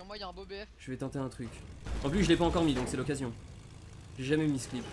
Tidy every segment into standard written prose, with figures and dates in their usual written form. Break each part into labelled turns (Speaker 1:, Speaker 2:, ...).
Speaker 1: Sur moi, il y a un beau BF.
Speaker 2: Je vais tenter un truc. En plus, je l'ai pas encore mis, donc c'est l'occasion. J'ai jamais mis ce clip.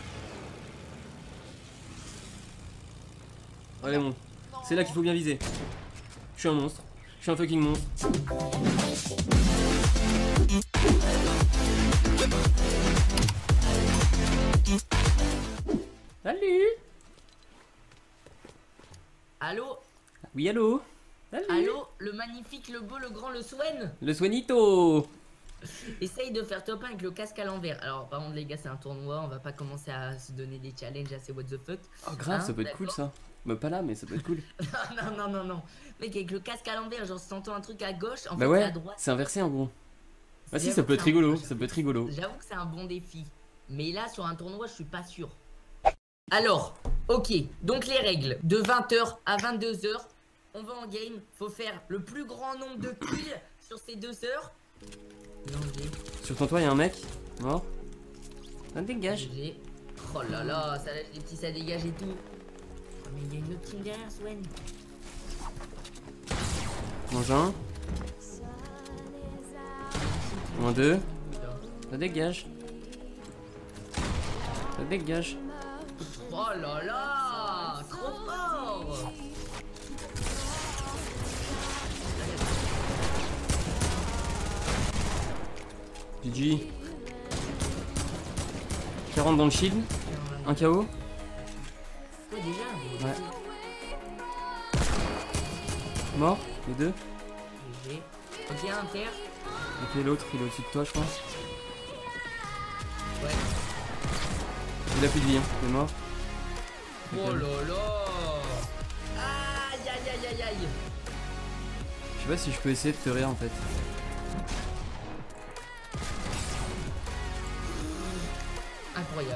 Speaker 2: Allez, bon. C'est là qu'il faut bien viser. Je suis un monstre. Je suis un fucking monstre. Salut.
Speaker 3: Allô?
Speaker 2: Oui, allô. Salut.
Speaker 3: Allô? Le magnifique, le beau, le grand, le Swen?
Speaker 2: Le Swanito.
Speaker 3: Essaye de faire top 1 avec le casque à l'envers. Alors, par contre, les gars, c'est un tournoi. On va pas commencer à se donner des challenges assez what the fuck.
Speaker 2: Oh, grave,
Speaker 3: Hein,
Speaker 2: ça peut être cool ça. Bah, pas là, mais ça peut être cool.
Speaker 3: non. Mec, avec le casque à l'envers, genre, si t'entends un truc à gauche, en
Speaker 2: Bah,
Speaker 3: fait,
Speaker 2: ouais,
Speaker 3: c'est à droite.
Speaker 2: c'est inversé en gros. Bah, si,
Speaker 3: J'avoue
Speaker 2: ça peut
Speaker 3: que
Speaker 2: être
Speaker 3: c'est
Speaker 2: rigolo.
Speaker 3: un-
Speaker 2: Ça peut être rigolo.
Speaker 3: J'avoue que c'est un bon défi. Mais là, sur un tournoi, je suis pas sûr. Alors, ok. Donc, les règles. De 20h à 22h, on va en game. Faut faire le plus grand nombre de kills sur ces 2 heures. Danger.
Speaker 2: Sur ton toit, y'a un mec mort. Ça dégage.
Speaker 3: GG. Oh là là, ça lâche des petits, ça dégage et tout. Oh, mais il y a une autre team derrière, Swen.
Speaker 2: Mange un. Moins deux. Ça dégage. Ça dégage.
Speaker 3: Oh là là, trop fort.
Speaker 2: GG. 40 dans le shield. Un KO.
Speaker 3: Quoi déjà?
Speaker 2: Ouais. Mort, les deux.
Speaker 3: GG. Ok, un terre.
Speaker 2: Ok, l'autre, il est au-dessus de toi, je pense.
Speaker 3: Ouais.
Speaker 2: Il a plus de vie, hein. Il est mort.
Speaker 3: Oh là là. Aïe.
Speaker 2: Je sais pas si je peux essayer de te rire en fait.
Speaker 3: Incroyable.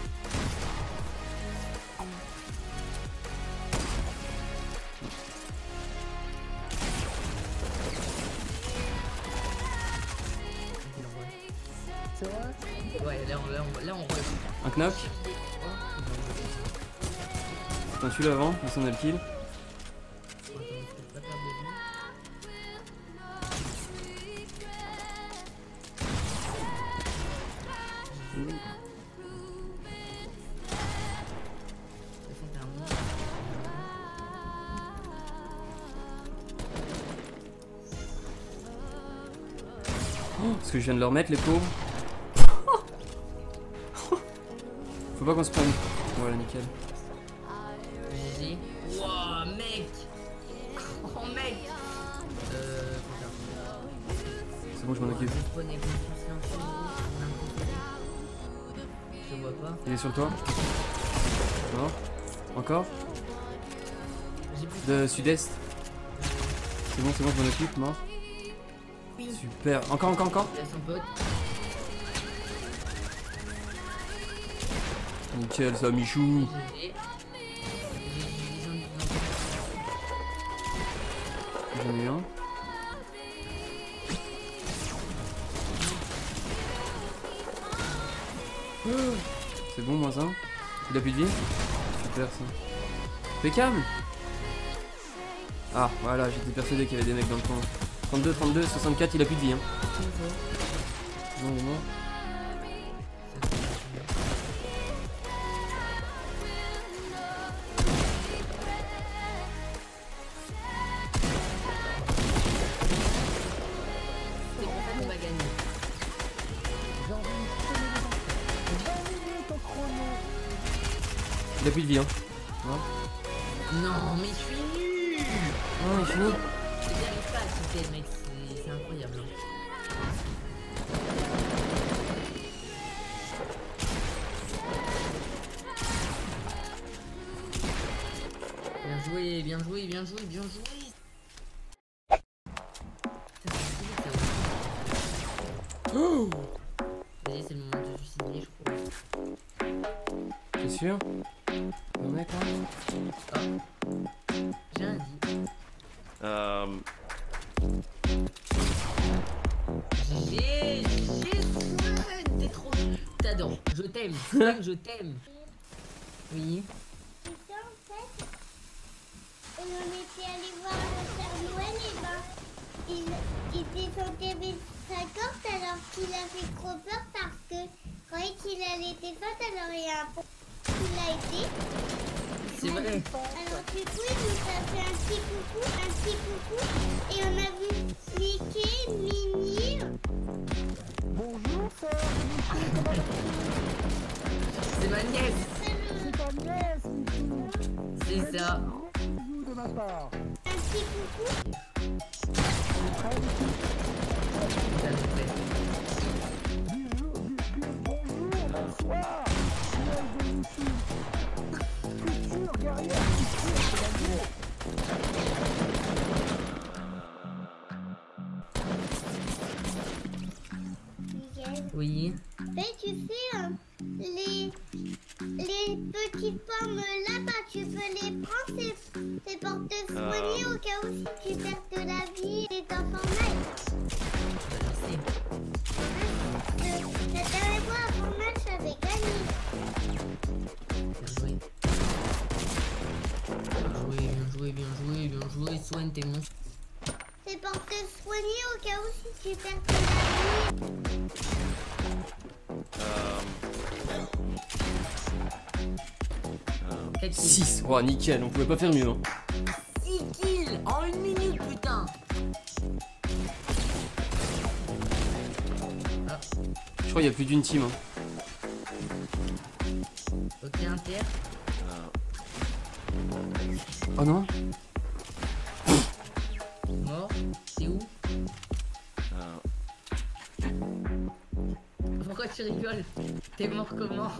Speaker 3: Ouais, là on refait.
Speaker 2: Un knock. Putain, celui-là avant, mais on a le kill. Oh, parce que je viens de leur mettre les pauvres. Faut pas qu'on se prenne. Voilà, nickel.
Speaker 3: GG. Wouah, mec. Oh, mec.
Speaker 2: C'est bon, je m'en occupe.
Speaker 3: Je vois pas.
Speaker 2: Il est sur le toit. Mort. Encore.
Speaker 3: J'ai plus
Speaker 2: De sud-est. C'est bon, je m'en occupe. Mort. Super. Encore.
Speaker 3: Il y a son pote.
Speaker 2: Nickel, ça, Michou.
Speaker 3: GG.
Speaker 2: J'en ai eu un. C'est bon, moins un. Il a plus de vie. Super ça. Impeccable. Ah voilà, j'étais persuadé qu'il y avait des mecs dans le coin. 32, 64, il a plus de vie. Hein. Non, il est mort.
Speaker 3: C'est pour ça qu'on va gagner.
Speaker 2: Il a plus de vie. Hein.
Speaker 3: Non, mais je suis nul.
Speaker 2: Oh, il est fini.
Speaker 3: J'y arrive pas à quitter, mec. C'est incroyable. Bien joué.
Speaker 2: Oh,
Speaker 3: Vas-y, c'est le moment de se suicider, je crois.
Speaker 2: t'es sûr? Un mec là?
Speaker 3: J'ai un dit. GG, Swen, t'es trop. T'adores, je t'aime, Swen, je t'aime. Oui.
Speaker 4: Et ça, en fait, on était allé voir le Père Noël et ben,
Speaker 1: il descendait avec sa corde alors qu'il a fait trop peur parce que croyait qu'il allait être fat, alors il y a un pont qu'il a été.
Speaker 3: C'est vrai.
Speaker 1: Alors du coup, il nous a fait un petit coucou, et on a vu Mickey, Minnie.
Speaker 4: Bonjour, sœur.
Speaker 3: C'est ma nièce.
Speaker 4: C'est ta nièce, Michou.
Speaker 3: C'est ça.
Speaker 4: Gros bisous de ma part.
Speaker 1: Un petit coucou.
Speaker 4: Allez, Michou.
Speaker 3: Ça nous fait.
Speaker 4: Bisous, bonjour, bonsoir. Nièce de Michou. Future guerrière, future chevalier.
Speaker 1: Miguel.
Speaker 3: Oui.
Speaker 1: Ben, tu sais, les petites pommes là, bah, tu peux les prendre, c'est pour te soigner au cas où si tu perds de la vie et t'en formel.
Speaker 3: Merci.
Speaker 1: La dernière fois, avant match, j'avais gagné.
Speaker 3: Bien joué. Bien joué. Soigne tes monstres.
Speaker 1: C'est pour te soigner au cas où si tu perds de la vie.
Speaker 3: 4 kills.
Speaker 2: 6. Oh, nickel, on pouvait pas faire mieux. Hein.
Speaker 3: 6 kills en 1 minute, putain. Ah,
Speaker 2: Je crois qu'il y a plus d'une team. Hein.
Speaker 3: ok, inter.
Speaker 2: Oh non.
Speaker 3: Mort. T'es où? Pourquoi tu rigoles? T'es mort comment?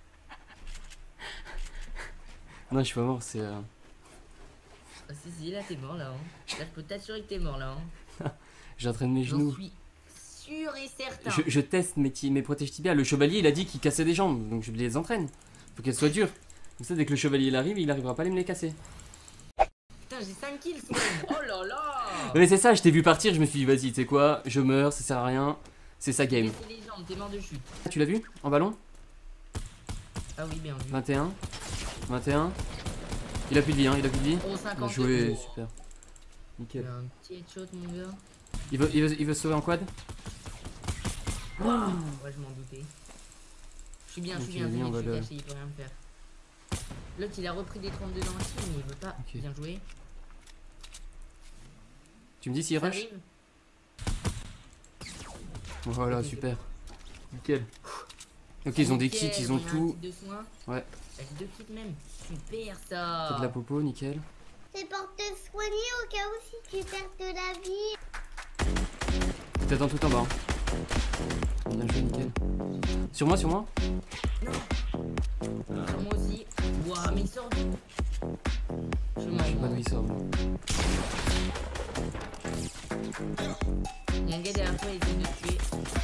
Speaker 2: Non, je suis pas mort, c'est.
Speaker 3: Ah, si, là t'es mort là. Hein. Là, je peux t'assurer que t'es mort là. Hein.
Speaker 2: J'entraîne mes
Speaker 3: J'en
Speaker 2: genoux.
Speaker 3: suis sûr et certain.
Speaker 2: Je teste mes protèges tibias. Le chevalier, il a dit qu'il cassait des jambes, donc je les entraîne. Faut qu'elles soient dures. Comme ça, dès que le chevalier il arrivera pas à me les casser.
Speaker 3: Putain, j'ai 5 kills, Swan. Oh là là.
Speaker 2: Mais c'est ça, je t'ai vu partir, je me suis dit, vas-y, tu sais quoi, je meurs, ça sert à rien. C'est ça game.
Speaker 3: Baissez les jambes, t'es mort de chute.
Speaker 2: Tu l'as vu en ballon?
Speaker 3: Ah oui, bien vu.
Speaker 2: 21. 21. Il a plus de vie, hein, il a plus de vie.
Speaker 3: Oh,
Speaker 2: Bien
Speaker 3: 50
Speaker 2: joué,
Speaker 3: euros.
Speaker 2: super.
Speaker 3: Il y
Speaker 2: Nickel.
Speaker 3: a un petit headshot, mon gars.
Speaker 2: Il veut se sauver en quad?
Speaker 3: Ouais, je m'en doutais. Je suis bien,
Speaker 2: Ok,
Speaker 3: je suis bien,
Speaker 2: lui, on va
Speaker 3: je suis
Speaker 2: le-
Speaker 3: caché, il peut rien me faire. L'autre, il a repris des 32 dans le team, mais il veut pas.
Speaker 2: Ok.
Speaker 3: Bien joué.
Speaker 2: Tu me dis s'il
Speaker 3: Ça
Speaker 2: rush?
Speaker 3: arrive.
Speaker 2: Voilà,
Speaker 3: Ok,
Speaker 2: super. Nickel. Ok, ils ont des kits,
Speaker 3: Nickel,
Speaker 2: ils ont
Speaker 3: il y a un
Speaker 2: tout.
Speaker 3: kit de soins.
Speaker 2: Ouais.
Speaker 3: Avec 2 kits même. Super ça.
Speaker 2: T'as de la popo, nickel.
Speaker 1: C'est pour te soigner au cas où si tu perds de la vie.
Speaker 2: T'attends tout en bas. Hein. Bien joué, nickel. Sur moi, sur moi?
Speaker 3: Sur moi aussi. Ouah, mais il sort d'où? Je
Speaker 2: Je sais pas d'où il sort. moi.
Speaker 3: Il y a un gars derrière toi, il essaie de te tuer.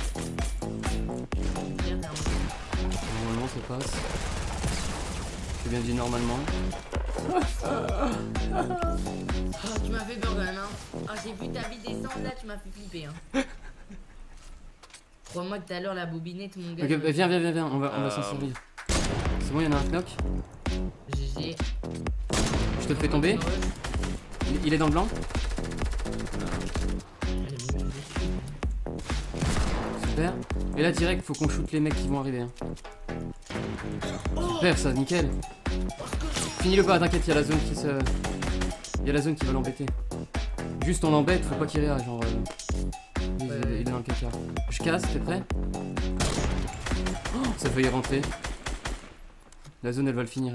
Speaker 3: Bien, derrière
Speaker 2: Normalement, ça passe. J'ai bien dit normalement.
Speaker 3: moi. Oh, tu m'as fait peur quand même, hein. Ah, j'ai vu ta vie descendre là, tu m'as fait flipper, hein. Crois-moi que tout à l'heure, la bobinette, mon gars.
Speaker 2: Ok, bah, viens, on va s'en servir. C'est bon, il y en a un knock.
Speaker 3: GG.
Speaker 2: Je te le fais tomber. Il est dans le blanc. Super. Et là, direct, faut qu'on shoot les mecs qui vont arriver. Hein. Super, ça, nickel. Finis-le pas, t'inquiète, il y a la zone qui se. Il y a la zone qui va l'embêter. Juste on l'embête, faut pas qu'il réagisse, genre. Il est dans le caca. Je casse, t'es prêt? Oh, ça a failli rentrer. La zone elle va le finir,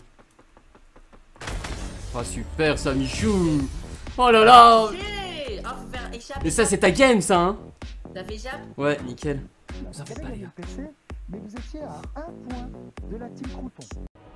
Speaker 2: Oh super ça Michou. Oh là là.
Speaker 3: GG. Ah, faut faire échapper.
Speaker 2: Et ça c'est ta game ça hein.
Speaker 3: Ça fait échappe?
Speaker 2: Ouais nickel.
Speaker 4: Vous avez gagné le PC, mais vous étiez à 1 point de la team Crouton.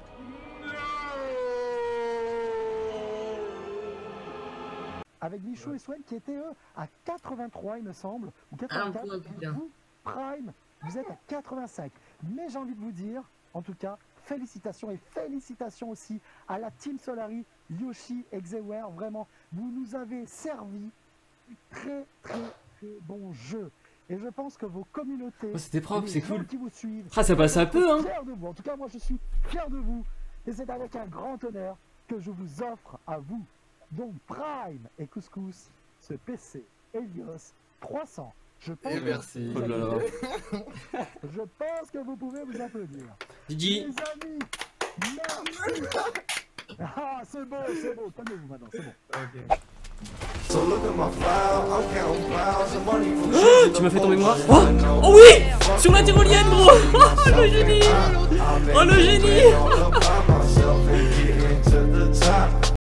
Speaker 4: Avec Michou et Swen qui étaient eux à 83 il me semble, ou 84,
Speaker 3: point, putain.
Speaker 4: vous, Prime, vous êtes à 85. Mais j'ai envie de vous dire, en tout cas, félicitations et félicitations aussi à la Team Solari, Yoshi et Xewer, vraiment, vous nous avez servi très bon jeu. Et je pense que vos communautés,
Speaker 2: Oh, c'était propre,
Speaker 4: les
Speaker 2: c'est
Speaker 4: gens
Speaker 2: cool.
Speaker 4: qui vous suivent,
Speaker 2: Ah ça passe un peu hein.
Speaker 4: fiers de vous. En tout cas, moi je suis fier de vous. Et c'est avec un grand honneur que je vous offre à vous, donc Prime et Couscous, ce PC. Elios 300. Je pense,
Speaker 5: Et merci.
Speaker 2: Oh là là.
Speaker 4: je pense que vous pouvez vous applaudir.
Speaker 2: Gigi.
Speaker 4: Les amis, merci. Ah, c'est bon, calmez-vous maintenant, c'est bon.
Speaker 5: Ok.
Speaker 6: So look at my file, I'm counting clouds and money from
Speaker 2: Tu m'as fait tomber moi. Oh, oh oui, sur la tyrolienne gros. Oh le génie. Oh le génie.
Speaker 6: all up by myself and getting to the top.